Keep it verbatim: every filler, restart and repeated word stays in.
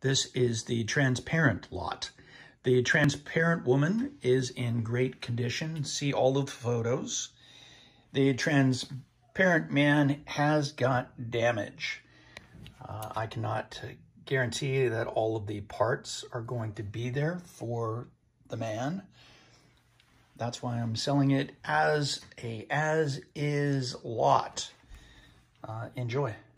This is the transparent lot. The transparent woman is in great condition. See all of the photos. The transparent man has got damage. Uh, I cannot guarantee that all of the parts are going to be there for the man. That's why I'm selling it as a as-is lot. Uh, enjoy.